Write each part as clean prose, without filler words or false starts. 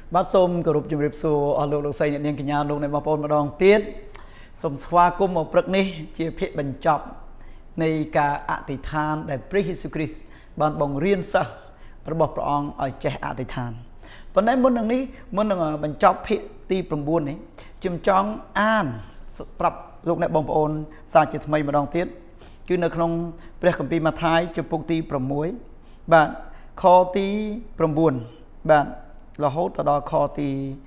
bắt xôm của rụp chùm rịp xô ở lục lục xây nhận cái nhà lục này mà bồn mà đòn tiết xôm xoa cung một bậc ní chia phía bần chọc này cả ạ tỷ than đểព្រះយេស៊ូវគ្រីស្ទបានបង្រៀនសិស្សរបស់ព្រះអង្គឲ្យចេះអធិដ្ឋានប៉ុន្តែមុននឹងនេះមុននឹងបញ្ចប់ភាគទី9នេះខ្ញុំចង់អានប្រាប់លោកអ្នកបងប្អូនសាជាថ្មីម្ដងទៀតគឺនៅក្នុងព្រះគម្ពីរម៉ាថាយជំពូកទី6បាទខទី9បាទរហូតដល់ខទី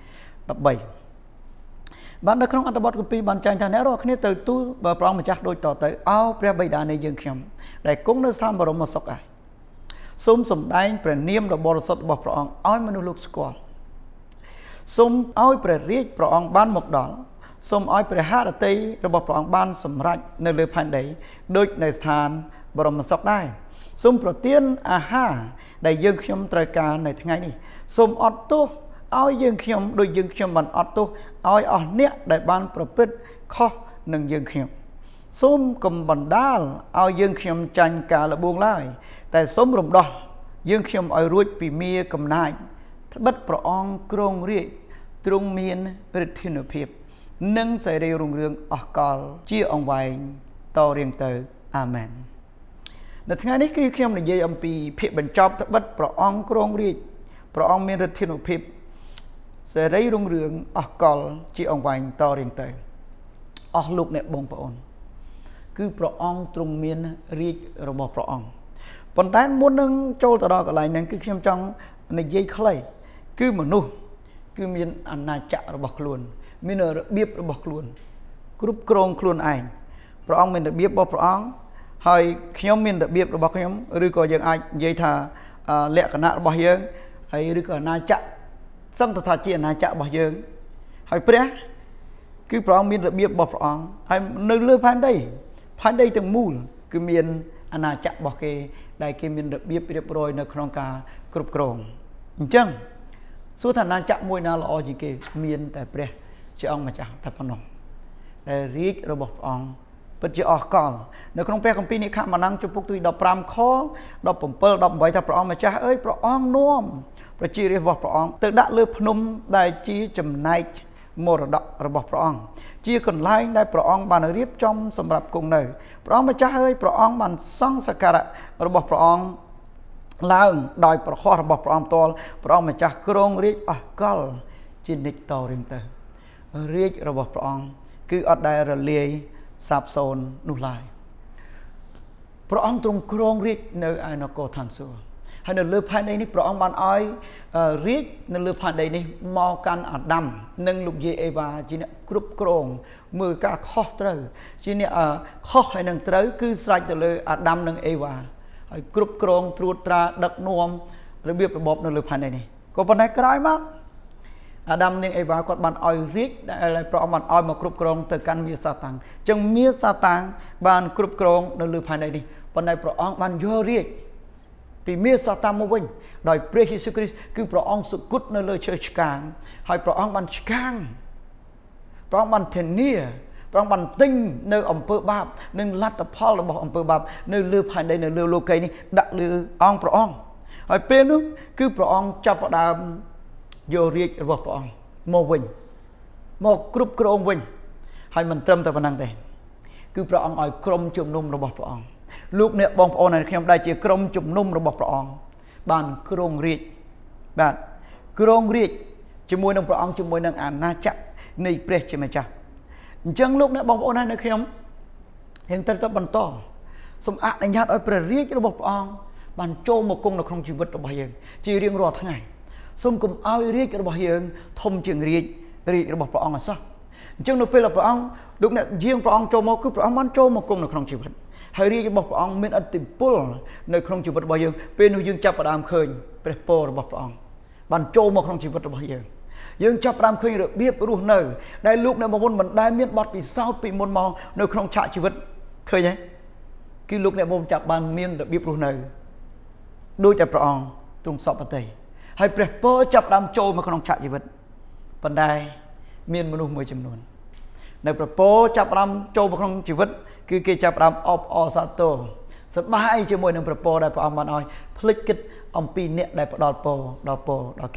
13បាននៅក្នុងអត្ថបទគម្ពីរបានចែងថាអ្នករាល់គ្នាទៅទូលបើព្រះអង្គម្ចាស់ដូចតទៅអោព្រះបិតានៃយើងខ្ញុំដែលគង់នៅស្ថានបរមសុខឯងសូមសម្ដែងព្រះនាមដ៏បរិសុទ្ធរបស់ព្រះអង្គឲ្យមនុស្សលោកស្គាល់សូមឲ្យព្រះរាជព្រះអង្គបានមកដល់សូមឲ្យព្រះハរតីរបស់ព្រះអង្គបានសម្រេចនៅលើផែនដីដូចនៅស្ថានបរមសុខដែរសូមប្រទានអាហារដែលយើងខ្ញុំត្រូវការនៅថ្ងៃនេះសូមអត់ទោសឲ្យយើងខ្ញុំដូចយើងខ្ញុំបានអត់ទោសឲ្យអស់អ្នកដែលបានប្រព្រឹត្តខុសនឹងយើងខ្ញុំសូមកុំបណ្ដាលឲ្យយើងខ្ញុំចាញ់ការលបួងឡើយតែសូមរំដោះយើងខ្ញុំឲ្យរួចពីមាកំណាចត្បិតព្រះអង្គគ្រងរាជ្យទ្រង់មានឫទ្ធានុភាពនិងសេរីរុងរឿងអស់កលជាអង្វែងតរៀងទៅអាមែននៅថ្ងៃនេះគឺខ្ញុំនិយាយអំពីភាគបញ្ចប់ត្បិតព្រះអង្គគ្រងរាជ្យព្រះអង្គមានឫទ្ធានុភាពសេរីរុងរឿងអស់កលជាអង្វែងតរៀងទៅអស់លោកអ្នកបងប្អូនគឺព្រះអង្គទ្រង់មានរាជរបស់ព្រះអង្គប៉ុន្តែមុននឹងចូលទៅដល់កន្លែងហ្នឹងគឺខ្ញុំចង់និយាយខ្លីគឺមនុស្សគឺមានអាណាចក្ររបស់ខ្លួនមានរបៀបរបស់ខ្លួនគ្រប់គ្រងខ្លួនឯងព្រះអង្គមានរបៀបរបស់ព្រះអង្គហើយខ្ញុំមានរបៀបរបស់ខ្ញុំឬក៏យើងអាចនិយាយថាលក្ខណៈរបស់យើងហើយឬក៏អាណាចក្រសឹងថាជាអាណាចក្ររបស់យើងហើយព្រះគឺព្រះអង្គមានរបៀបរបស់ព្រះអង្គហើយនៅលើផែនដីទាំងមូលគឺមានអាណាចក្ររបស់គេដែលគេមានរបៀបរៀបរយនៅក្នុងការគ្រប់គ្រងអញ្ចឹងសួរថាអាណាចក្រមួយណាល្អជាងគេមានតែព្រះជាអង្គម្ចាស់តែប៉ុណ្ណោះដែលរាជរបស់ព្រះអង្គពិតជាអស់កលនៅក្នុងព្រះគម្ពីរនិខម៉ានាំងជំពូកទី15ខ17 18ថាព្រះអង្គម្ចាស់អើយព្រះអង្គនាំប្រជារាស្ត្ររបស់ព្រះអង្គទៅដាក់លើភ្នំដែលជាចំណែកមរតករបស់ព្រះអង្គជាកន្លែងដែលព្រះអង្គបានរៀបចំសម្រាប់គង់នៅព្រះអង្គម្ចាស់អើយព្រះអង្គបានសង់សក្ការៈរបស់ព្រះអង្គឡើងដោយប្រហោះរបស់ព្រះអង្គផ្ទាល់ព្រះអង្គម្ចាស់គ្រងរាជអស់កលជានិច្ចតរៀងទៅរាជរបស់ព្រះអង្គគឺអត់ដែលរលាយសាបសូន្យនោះឡើយព្រះអង្គទ្រង់គ្រងរាជនៅឯនគរឋានសួគ៌ហើយនៅលើផែនដីនេះព្រះអង្គបានឲ្យរាជនៅលើផែនដីនេះមកកាន់អាដាមនិងលោកយាយអេវ៉ាជាអ្នកគ្រប់គ្រងមើលការខុសត្រូវជាអ្នកខុសហើយនឹងត្រូវគឺស្រេចទៅលើអាដាមនិងអេវ៉ាហើយគ្រប់គ្រងត្រួតត្រាដឹកនាំរបៀបរបបនៅលើផែនដីនេះក៏ប៉ុន្តែក្រោយមកអាដាមនិងអេវ៉ាគាត់បានឲ្យរាជដែលព្រះអង្គបានឲ្យមកគ្រប់គ្រងទៅកាន់មាសសាតាំងអញ្ចឹងមាសសាតាំងបានគ្រប់គ្រងនៅលើផែនដីនេះប៉ុន្តែព្រះអង្គបានយករាជពីមាសសាតាំងមកវិញដោយព្រះយេស៊ូវគ្រីស្ទគឺព្រះអង្គសុគតនៅលើឈើឆ្កាងហើយព្រះអង្គបានឆ្កាងព្រះអង្គបានធានាព្រះអង្គបានទិញនៅអំពើបាបនិងលទ្ធផលរបស់អំពើបាបនៅលើផែនដីនៅលើលោកីនេះដាក់លើអង្គព្រះអង្គហើយពេលនោះគឺព្រះអង្គចាប់ផ្ដើមយករាជរបស់ព្រះអង្គមកវិញមកគ្រប់គ្រងវិញហើយមិនត្រឹមតែប៉ុណ្ណឹងទេគឺព្រះអង្គឲ្យក្រុមជំនុំរបស់ព្រះអង្គលោកអ្នកបងប្អូនហើយខ្ញុំដែលជាក្រុមជំនុំរបស់ព្រះអង្គបានគ្រងរាជបាទគ្រងរាជជាមួយនឹងព្រះអង្គជាមួយនឹងអាណាចក្រនៃព្រះជាម្ចាស់អញ្ចឹងលោកអ្នកបងប្អូនហើយនៅខ្ញុំយើងត្រូវតែបន្តសូមអនុញ្ញាតឲ្យព្រះរាជរបស់ព្រះអង្គបានចូលមកគង់នៅក្នុងជីវិតរបស់យើងជារៀងរាល់ថ្ងៃសូមកុំឲ្យរាជរបស់យើងធំជាងរាជរបស់ព្រះអង្គអសោះអញ្ចឹងនៅពេលដែលព្រះអង្គលោកអ្នកយាងព្រះអង្គចូលមកគឺព្រះអង្គបានចូលមកគង់នៅក្នុងជីវិតហើយរាជរបស់ព្រះអង្គមានឥទ្ធិពលនៅក្នុងជីវិតរបស់យើងពេលនោះយើងចាប់ផ្ដើមឃើញព្រះពររបស់ព្រះអង្គបានចូលមកក្នុងជីវិតរបស់យើងចាប់ផ្ដើមឃើញរបៀបរស់នៅដែលលោកអ្នកបងប្អូនមិនដែលមានបទពិសោធន៍ពីមុនមកនៅក្នុងឆាកជីវិតឃើញទេគឺលោកអ្នកបងប្អូនចាប់បានមានរបៀបរស់នៅដូចតែព្រះអង្គទ្រង់សពតិហើយព្រះពរចាប់ផ្ដើមចូលមកក្នុងឆាកជីវិតប៉ុន្តែមានមនុស្សមួយចំនួននៅព្រះពរចាប់ផ្ដើមចូលមកក្នុងជីវិតគឺគេចាប់ផ្ដើមអបអរសាទរសប្បាយជាមួយនឹងព្រះពរដែលព្រះអង្គបានឲ្យភ្លេចគិតអំពីអ្នកដែលផ្ដល់ពរដល់គេ ហ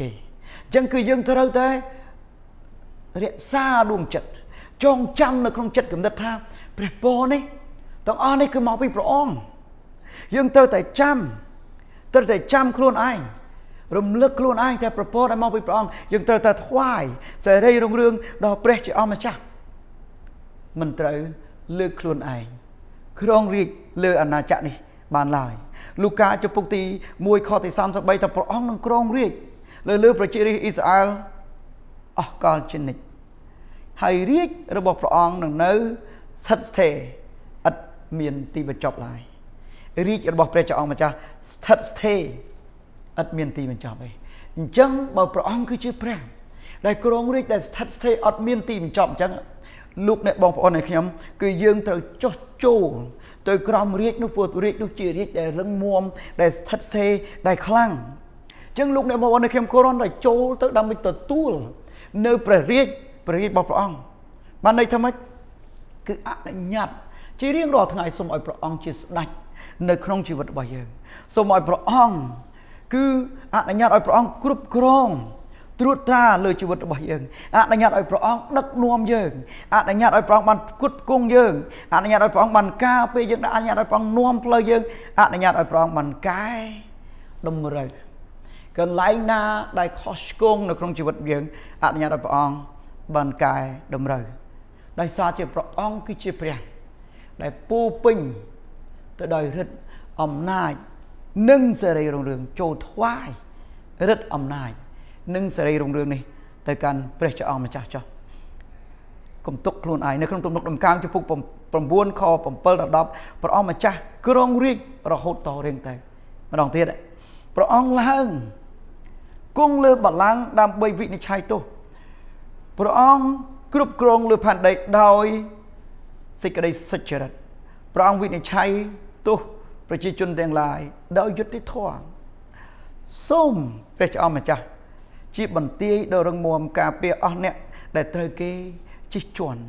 ចឹងគឺយើងត្រូវតែរក្សាដួងចិត្តចងចាំនៅក្នុងចិត្តគំនិតថាព្រះពរនេះទាំងអស់នេះគឺមកពីព្រះអង្គយើងត្រូវតែចាំខ្លួនឯងរំលឹកខ្លួនឯងតែព្រះពរដែលមកពីព្រះអង្គយើងត្រូវតែថ្វាយសេរីរុងរឿងដល់ព្រះជាអម្ចាស់មិនត្រូវលើកខ្លួនឯងគ្រងរាជលើអាណាចក្រនេះបានឡើយលូកាចំពុកទី1ខទី33ថាព្រះអង្គនឹងគ្រងរាជលើប្រជារាស្ត្រអ៊ីស្រាអែលអស់កលជានិច្ចហើយរាជរបស់ព្រះអង្គនឹងនៅស្ថិតស្ថេរឥតមានទីបញ្ចប់ឡើយរាជរបស់ព្រះជាអង្គម្ចាស់ស្ថិតស្ថេរឥតមានទីបញ្ចប់ទេអញ្ចឹងបើព្រះអង្គគឺជាព្រះដែលគ្រងរាជដែលស្ថិតស្ថេរអត់មានទីបញ្ចប់អញ្ចឹងលោកអ្នកបងប្អូននៃខ្ញុំគឺយើងត្រូវចុះចូលទៅក្រមរាជនោះព្រោះរាជនោះជារាជដែលរឹងមាំដែលស្ថិតស្ថេរដែលខ្លាំងអញ្ចឹងលោកអ្នកបងប្អូននៃខ្ញុំគ្រាន់តែចូលទៅដើម្បីទទួលនៅព្រះរាជរបស់ព្រះអង្គបានន័យថាម៉េចគឺអនុញ្ញាតជារៀងរាល់ថ្ងៃសូមឲ្យព្រះអង្គជាស្ដេចនៅក្នុងជីវិតរបស់យើងសូមឲ្យព្រះអង្គគឺអនុញ្ញាតឲ្យព្រះអង្គគ្រប់គ្រងត្រួតត្រាលើជីវិតរបស់យើងអនុញ្ញាតឲ្យព្រះអង្គដឹកនាំយើងអនុញ្ញាតឲ្យព្រះអង្គបានផ្គត់ផ្គង់យើងអនុញ្ញាតឲ្យព្រះអង្គបានការពារយើងអនុញ្ញាតឲ្យព្រះអង្គនាំផ្លូវយើងអនុញ្ញាតឲ្យព្រះអង្គបានកែតម្រូវកន្លែងណាដែលខុសឆ្គងនៅក្នុងជីវិតយើងអនុញ្ញាតឲ្យព្រះអង្គបានកែតម្រូវដោយសារជាព្រះអង្គគឺជាព្រះដែលពោពេញទៅដោយឫទ្ធិអំណាចនិងសេរីរុងរឿងចូលថ្វាយឫទ្ធិអំណាចនិងសេរីរុងរឿងនេះទៅកាន់ព្រះជាអង្គម្ចាស់ចុះកុំទុកខ្លួនឯងនៅក្នុងទំនុកដំកើងចំពុក9ខ7ដល់10ព្រះអង្គម្ចាស់គ្រងរាជរហូតតរៀងទៅម្ដងទៀតព្រះអង្គឡើងគង់លើបល្ល័ង្កដើម្បីវិនិច្ឆ័យទោសព្រះអង្គគ្រប់គ្រងលើផែនដីដោយសេចក្តីសុចរិតព្រះអង្គវិនិច្ឆ័យទោសប្រជាជនទាំងឡាយដោយយុត្តិធម៌សូមព្រះជាអង្គម្ចាស់ជាបន្ទាយដ៏រឹងមាំការពារអស់អ្នកដែលត្រូវគេជិះជាន់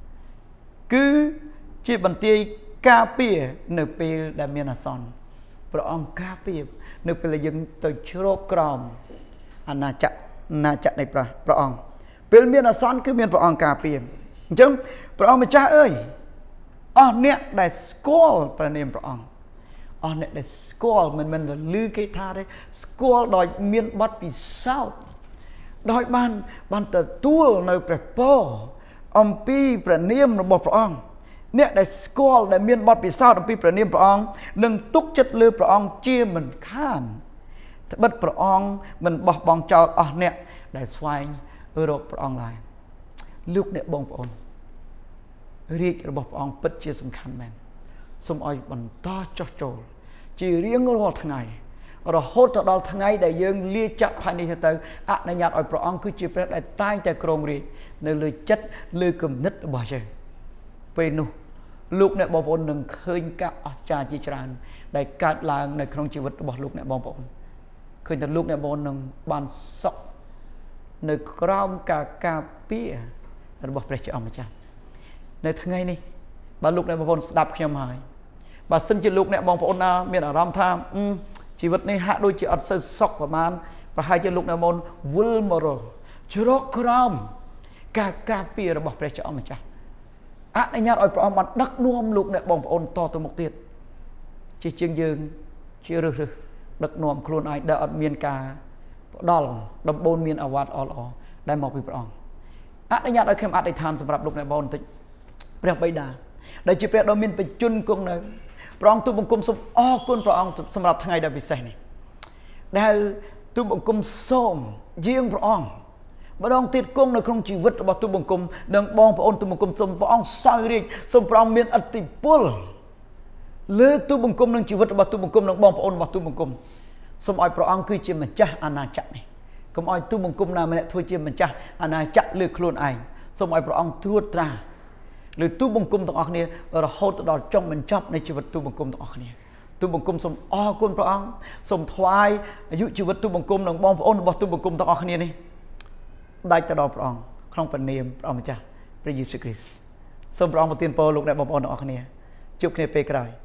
គឺជាបន្ទាយការពារនៅពេលដែលមានអាសន្នព្រះអង្គការពារនៅពេលដែលយើងទៅជ្រកក្រោមអាណាចក្រនៃព្រះអង្គពេលមានអាសន្នគឺមានព្រះអង្គការពារអញ្ចឹងព្រះអង្គម្ចាស់អើយអស់អ្នកដែលស្គាល់ព្រះនាមព្រះអង្គអស់អ្នកដែលស្គាល់មិនមែនតែឮគេថាទេស្គាល់ដោយមានបទពិសោធន៍ដោយបានទទួលនៅព្រះពរអំពីព្រះនាមរបស់ព្រះអង្គអ្នកដែលស្គាល់ដែលមានបទពិសោធន៍អំពីព្រះនាមព្រះអង្គនឹងទុកចិត្តលើព្រះអង្គជាមិនខានត្បិតព្រះអង្គមិនបោះបង់ចោលអស់អ្នកដែលស្វែងរកព្រះអង្គឡើយលោកអ្នកបងប្អូនរាជរបស់ព្រះអង្គពិតជាសំខាន់មែនសូមឲ្យបន្តចុះចូលជារៀងរាល់ថ្ងៃរហូតទៅដល់ថ្ងៃដែលយើងលាចាក់ផែននេះទៅអនុញ្ញាតឲ្យព្រះអង្គគឺជាព្រះដែលតែងតែគ្រងរាជនៅលើចិត្តលើគំនិតរបស់យើងពេលនោះលោកអ្នកបងប្អូននឹងឃើញការអស្ចារ្យជាច្រើនដែលកើតឡើងនៅក្នុងជីវិតរបស់លោកអ្នកបងប្អូនឃើញថាលោកអ្នកបងប្អូននឹងបានសុខនៅក្រោមការការពាររបស់ព្រះជាអម្ចាស់នៅថ្ងៃនេះបើលោកអ្នកបងប្អូនស្ដាប់ខ្ញុំហើយបើសិនជាលោកអ្នកបងប្អូនណាមានអារម្មណ៍ថាជីវិតនេះហាក់ដូចជាអត់សូវសុខប្រហែលប្រហែលជាលោកអ្នកបងប្អូនវិលមករលជ្រកក្រោមការការពាររបស់ព្រះជាអម្ចាស់អនុញ្ញាតឲ្យព្រះអង្គបានដឹកនាំលោកអ្នកបងប្អូនតទៅមុខទៀតជាជាងយើងជារឹសដឹកនាំខ្លួនឯងដែលអត់មានការផ្ដល់ដំបូន្មានអាវ៉ាត់ល្អដែលមកពីព្រះអង្គអនុញ្ញាតឲ្យខ្ញុំអធិដ្ឋានសម្រាប់លោកអ្នកបងបន្តិចព្រះបិតាដែលជាព្រះដ៏មានបញ្ជនគង់នៅព្រះអង្គទូលបង្គំសូមអរគុណព្រះអង្គសម្រាប់ថ្ងៃដ៏ពិសេសនេះដែលទូលបង្គំសូមយាងព្រះអង្គម្ដងទៀតគង់នៅក្នុងជីវិតរបស់ទូលបង្គំនិងបងប្អូនទូលបង្គំសូមព្រះអង្គសោយរាជ្យសូមព្រះអង្គមានឥទ្ធិពលលើទូលបង្គំនិងជីវិតរបស់ទូលបង្គំនិងបងប្អូនរបស់ទូលបង្គំសូមឲ្យព្រះអង្គគឺជាម្ចាស់អាណាចក្រនេះកុំឲ្យទូលបង្គំណាម្នាក់ធ្វើជាម្ចាស់អាណាចក្រលើខ្លួនឯងសូមឲ្យព្រះអង្គត្រួតត្រាលើទូលបង្គំទាំងអស់គ្នារហូតដល់ចុងបញ្ចប់នៃជីវិតទូលបង្គំទាំងអស់គ្នាទូលបង្គំសូមអរគុណព្រះអង្គសូមថ្វាយអាយុជីវិតទូលបង្គំនិងបងប្អូនរបស់ទូលបង្គំទាំងអស់គ្នានេះដាច់ទៅដល់ព្រះអង្គក្នុងព្រះនាមព្រះម្ចាស់ព្រះយេស៊ូវគ្រីស្ទសូមព្រះអង្គប្រទានពរលោកអ្នកបងប្អូនទាំងអស់គ្នាជួបគ្នាពេលក្រោយ